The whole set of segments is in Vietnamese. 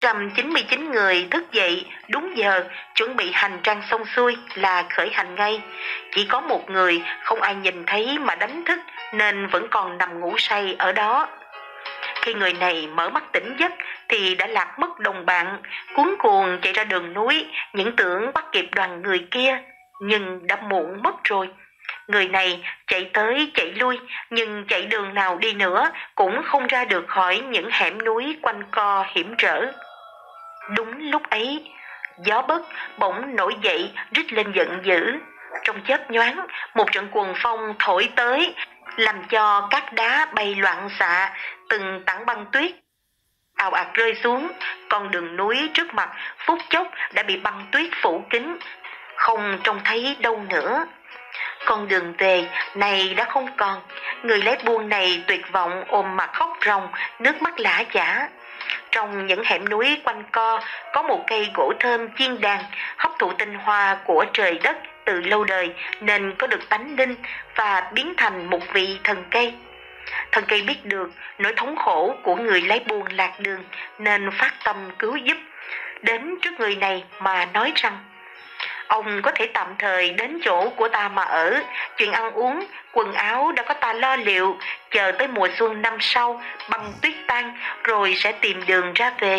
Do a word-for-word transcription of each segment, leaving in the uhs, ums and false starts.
trăm chín mươi chín người thức dậy đúng giờ, chuẩn bị hành trang xong xuôi là khởi hành ngay. Chỉ có một người không ai nhìn thấy mà đánh thức nên vẫn còn nằm ngủ say ở đó. Khi người này mở mắt tỉnh giấc thì đã lạc mất đồng bạn, cuống cuồng chạy ra đường núi, những tưởng bắt kịp đoàn người kia, nhưng đã muộn mất rồi. Người này chạy tới chạy lui, nhưng chạy đường nào đi nữa cũng không ra được khỏi những hẻm núi quanh co hiểm trở. Đúng lúc ấy, gió bấc bỗng nổi dậy rít lên giận dữ. Trong chớp nhoáng, một trận cuồng phong thổi tới, làm cho các đá bay loạn xạ, từng tảng băng tuyết ào ạt rơi xuống. Con đường núi trước mặt phút chốc đã bị băng tuyết phủ kín, không trông thấy đâu nữa. Con đường về này đã không còn. Người lái buôn này tuyệt vọng ôm mặt khóc ròng, nước mắt lã chã. Trong những hẻm núi quanh co có một cây gỗ thơm chiên đàn, hấp thụ tinh hoa của trời đất từ lâu đời nên có được tánh linh và biến thành một vị thần cây. Thần cây biết được nỗi thống khổ của người lái buôn lạc đường nên phát tâm cứu giúp. Đến trước người này mà nói rằng: ông có thể tạm thời đến chỗ của ta mà ở, chuyện ăn uống, quần áo đã có ta lo liệu, chờ tới mùa xuân năm sau băng tuyết tan rồi sẽ tìm đường ra về.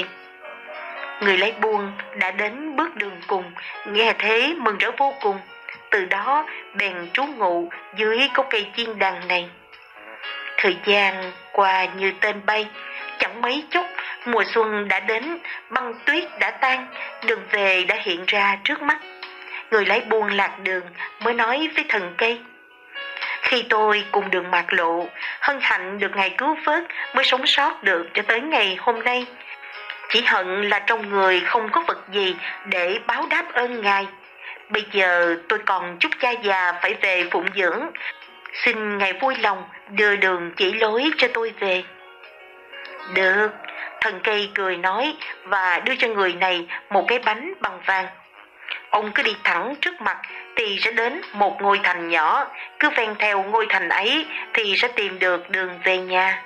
Người lái buôn đã đến bước đường cùng, nghe thế mừng rỡ vô cùng. Từ đó bèn trú ngụ dưới gốc cây chiên đàn này. Thời gian qua như tên bay, chẳng mấy chốc mùa xuân đã đến, băng tuyết đã tan, đường về đã hiện ra trước mắt. Người lái buôn lạc đường mới nói với thần cây: khi tôi cùng đường mạt lộ, hân hạnh được ngài cứu vớt mới sống sót được cho tới ngày hôm nay. Chỉ hận là trong người không có vật gì để báo đáp ơn ngài. Bây giờ tôi còn chút cha già phải về phụng dưỡng, xin ngài vui lòng đưa đường chỉ lối cho tôi về. Được, thần cây cười nói và đưa cho người này một cái bánh bằng vàng. Ông cứ đi thẳng trước mặt thì sẽ đến một ngôi thành nhỏ, cứ ven theo ngôi thành ấy thì sẽ tìm được đường về nhà.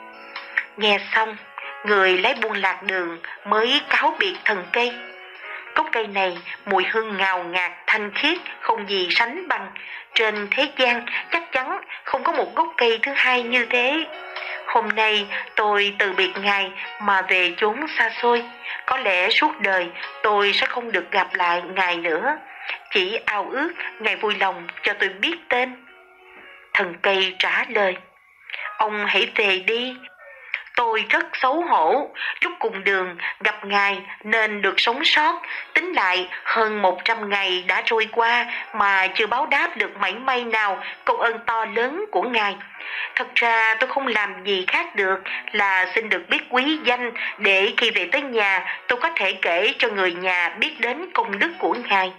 Nghe xong, người lái buôn lạc đường mới cáo biệt thần cây. Gốc cây này mùi hương ngào ngạt thanh khiết không gì sánh bằng. Trên thế gian chắc chắn không có một gốc cây thứ hai như thế. Hôm nay tôi từ biệt ngài mà về chốn xa xôi. Có lẽ suốt đời tôi sẽ không được gặp lại ngài nữa. Chỉ ao ước ngài vui lòng cho tôi biết tên. Thần cây trả lời: ông hãy về đi. Tôi rất xấu hổ, lúc cùng đường gặp ngài nên được sống sót. Tính lại hơn một trăm ngày đã trôi qua mà chưa báo đáp được mảy may nào công ơn to lớn của ngài. Thật ra tôi không làm gì khác được là xin được biết quý danh, để khi về tới nhà tôi có thể kể cho người nhà biết đến công đức của ngài.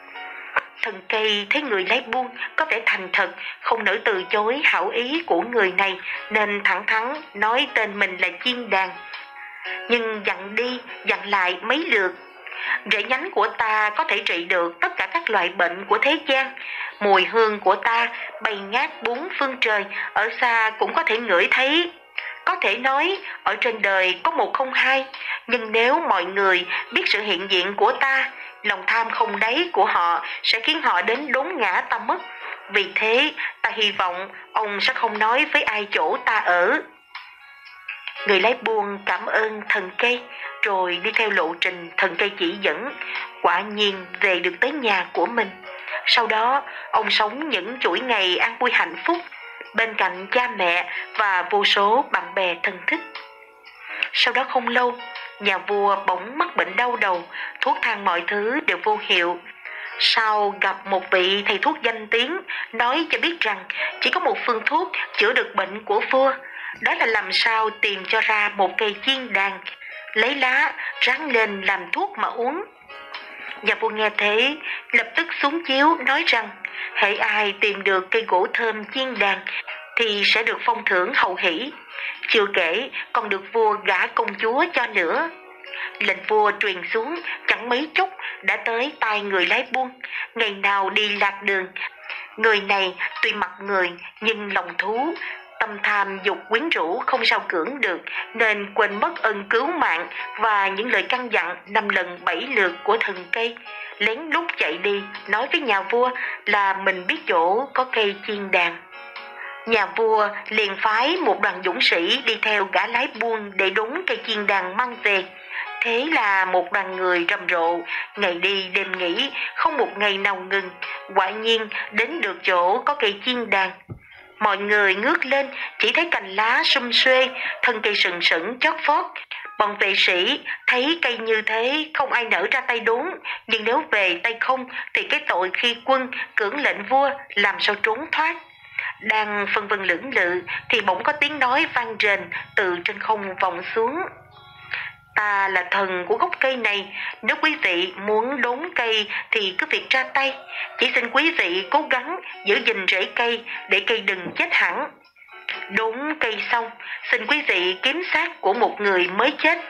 Thần cây thấy người lái buôn có vẻ thành thật, không nỡ từ chối hảo ý của người này, nên thẳng thắn nói tên mình là chiên đàn. Nhưng dặn đi dặn lại mấy lượt: rễ nhánh của ta có thể trị được tất cả các loại bệnh của thế gian. Mùi hương của ta bay ngát bốn phương trời, ở xa cũng có thể ngửi thấy. Có thể nói ở trên đời có một không hai, nhưng nếu mọi người biết sự hiện diện của ta, lòng tham không đáy của họ sẽ khiến họ đến đốn ngã ta mất. Vì thế ta hy vọng ông sẽ không nói với ai chỗ ta ở. Người lái buôn cảm ơn thần cây rồi đi theo lộ trình thần cây chỉ dẫn, quả nhiên về được tới nhà của mình. Sau đó ông sống những chuỗi ngày an vui hạnh phúc bên cạnh cha mẹ và vô số bạn bè thân thích. Sau đó không lâu, nhà vua bỗng mắc bệnh đau đầu, thuốc thang mọi thứ đều vô hiệu. Sau gặp một vị thầy thuốc danh tiếng, nói cho biết rằng chỉ có một phương thuốc chữa được bệnh của vua, đó là làm sao tìm cho ra một cây chiên đàn, lấy lá ráng lên làm thuốc mà uống. Nhà vua nghe thế lập tức xuống chiếu nói rằng hễ ai tìm được cây gỗ thơm chiên đàn thì sẽ được phong thưởng hậu hỷ. Chưa kể còn được vua gả công chúa cho nữa. Lệnh vua truyền xuống chẳng mấy chốc đã tới tai người lái buôn. Ngày nào đi lạc đường, người này tuy mặt người nhưng lòng thú, Tâm tham dục quyến rũ không sao cưỡng được, nên quên mất ơn cứu mạng và những lời căn dặn năm lần bảy lượt của thần cây. Lén lút chạy đi, nói với nhà vua là mình biết chỗ có cây chiên đàn. Nhà vua liền phái một đoàn dũng sĩ đi theo gã lái buôn để đốn cây chiên đàn mang về. Thế là một đoàn người rầm rộ, ngày đi đêm nghỉ, không một ngày nào ngừng. Quả nhiên đến được chỗ có cây chiên đàn. Mọi người ngước lên, chỉ thấy cành lá sum xuê, thân cây sừng sững chót vót. Bọn vệ sĩ thấy cây như thế không ai nỡ ra tay đốn, nhưng nếu về tay không thì cái tội khi quân cưỡng lệnh vua làm sao trốn thoát. Đang phân vân lưỡng lự thì bỗng có tiếng nói vang rền từ trên không vọng xuống. Ta là thần của gốc cây này, nếu quý vị muốn đốn cây thì cứ việc ra tay, chỉ xin quý vị cố gắng giữ gìn rễ cây để cây đừng chết hẳn. Đốn cây xong, xin quý vị kiếm xác của một người mới chết,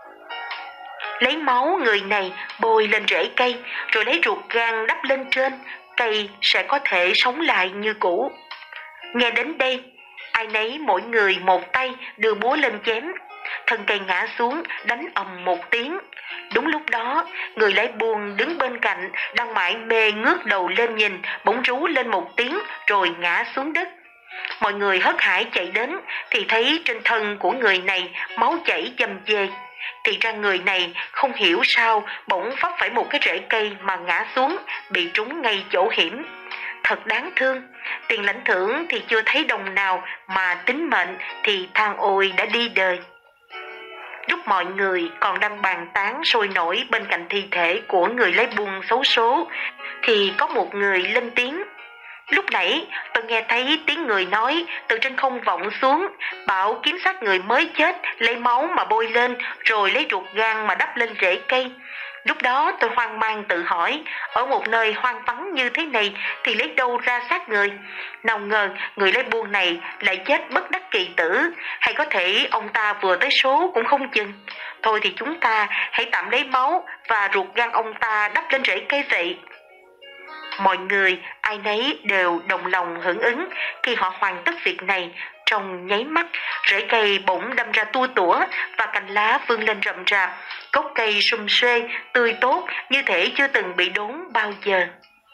lấy máu người này bôi lên rễ cây, rồi lấy ruột gan đắp lên trên, cây sẽ có thể sống lại như cũ. Nghe đến đây, ai nấy mỗi người một tay đưa búa lên chém. Thân cây ngã xuống, đánh ầm một tiếng. Đúng lúc đó, người lái buôn đứng bên cạnh đang mải mê ngước đầu lên nhìn, bỗng rú lên một tiếng rồi ngã xuống đất. Mọi người hớt hải chạy đến thì thấy trên thân của người này máu chảy dầm dề. Thì ra người này không hiểu sao bỗng vấp phải một cái rễ cây mà ngã xuống, bị trúng ngay chỗ hiểm. Thật đáng thương, tiền lãnh thưởng thì chưa thấy đồng nào mà tính mệnh thì than ôi đã đi đời. Lúc mọi người còn đang bàn tán sôi nổi bên cạnh thi thể của người lái buôn xấu số thì có một người lên tiếng. Lúc nãy tôi nghe thấy tiếng người nói từ trên không vọng xuống, bảo kiếm xác người mới chết, lấy máu mà bôi lên, rồi lấy ruột gan mà đắp lên rễ cây. Lúc đó tôi hoang mang tự hỏi, ở một nơi hoang vắng như thế này thì lấy đâu ra xác người? Nào ngờ người lấy buôn này lại chết bất đắc kỳ tử, hay có thể ông ta vừa tới số cũng không chừng. Thôi thì chúng ta hãy tạm lấy máu và ruột gan ông ta đắp lên rễ cây vậy. Mọi người ai nấy đều đồng lòng hưởng ứng. Khi họ hoàn tất việc này, trong nháy mắt, rễ cây bỗng đâm ra tua tủa và cành lá vươn lên rậm rạp, gốc cây sum xuê tươi tốt như thể chưa từng bị đốn bao giờ.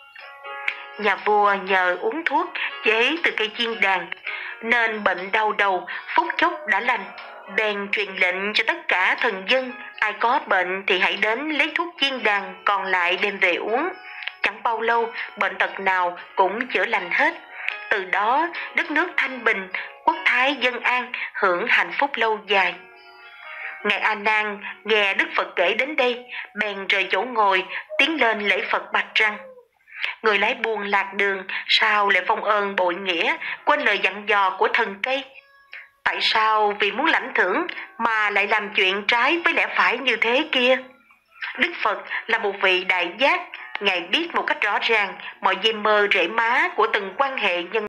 Nhà vua nhờ uống thuốc chế từ cây chiên đàn nên bệnh đau đầu phút chốc đã lành, bèn truyền lệnh cho tất cả thần dân ai có bệnh thì hãy đến lấy thuốc chiên đàn còn lại đem về uống. Chẳng bao lâu bệnh tật nào cũng chữa lành hết. Từ đó đất nước thanh bình, quốc thái dân an, hưởng hạnh phúc lâu dài. Ngài A Nan nghe Đức Phật kể đến đây, bèn rời chỗ ngồi, tiến lên lễ Phật bạch rằng: người lái buôn lạc đường, sao lại phong ơn bội nghĩa, quên lời dặn dò của thần cây? Tại sao vì muốn lãnh thưởng mà lại làm chuyện trái với lẽ phải như thế kia? Đức Phật là một vị đại giác, Ngài biết một cách rõ ràng mọi dây mơ rễ má của từng quan hệ nhân